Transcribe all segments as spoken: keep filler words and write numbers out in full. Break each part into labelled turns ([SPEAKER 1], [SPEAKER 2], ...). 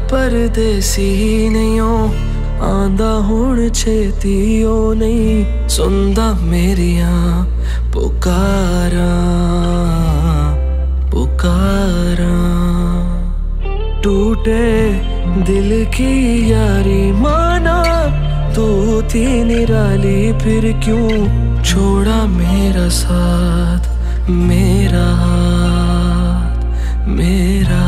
[SPEAKER 1] परदेसी नहीं हो आंदा हुण छेती ओ नहीं सुनदा मेरिया पुकारा पुकारा। टूटे दिल की यारी माना तू थी निराली फिर क्यों छोड़ा मेरा साथ मेरा हाथ मेरा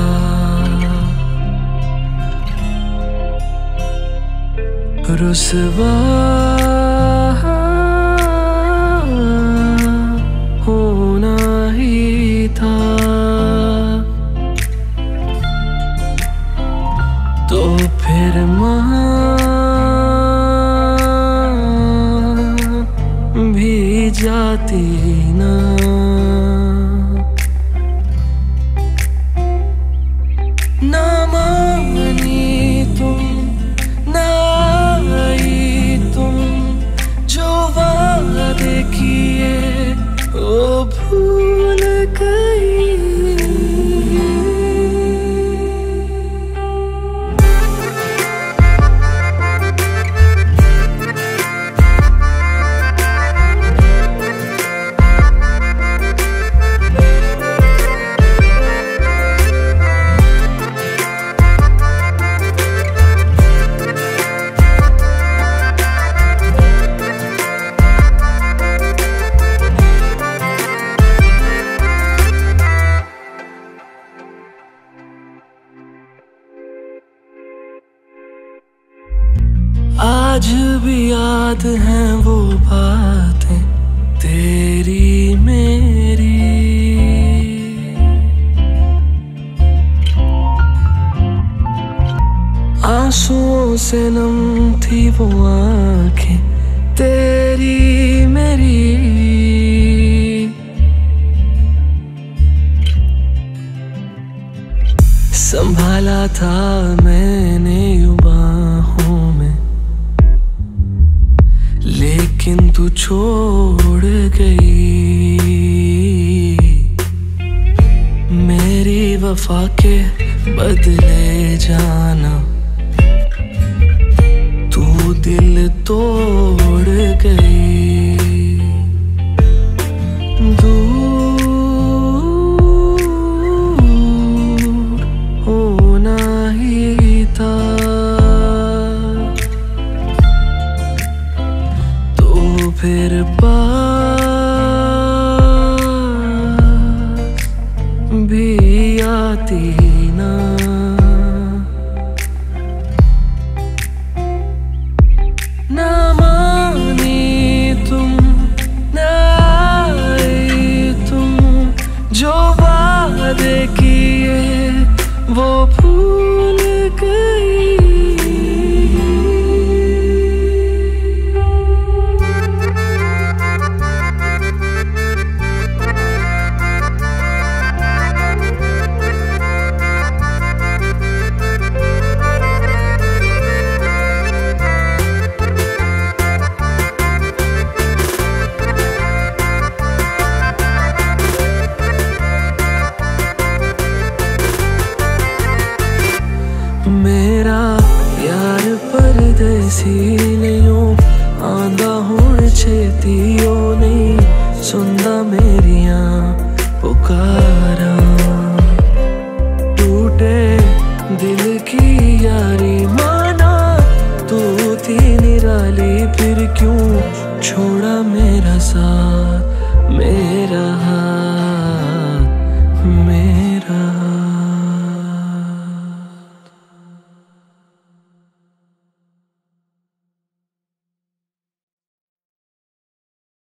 [SPEAKER 1] रुसवा होना ही था तो फिर मान भी जाती ना। ना मानी तुम ना आई तुम जो वादे किए वो भूल गई। आज भी याद हैं वो बातें तेरी मेरी आंसुओं से नम थी वो आंखें तेरी मेरी। संभाला था मैंने यूं बाहों में लेकिन तू छोड़ गई मेरी वफा के बदले जाना तू दिल तोड़ गई। दूर होना ही था फिर पास भी आती ना। ना मानी तुम ना आई तुम जो वादे किए वो भूल गई। मेरा यार परदेसी नहीं हो आंदा हुण छेती ओ नहीं सुनदा मेरिया पुकारा। टूटे दिल की यारी माना तू थी निराली फिर क्यों छोड़ा मेरा साथ मेरा हाथ मेरा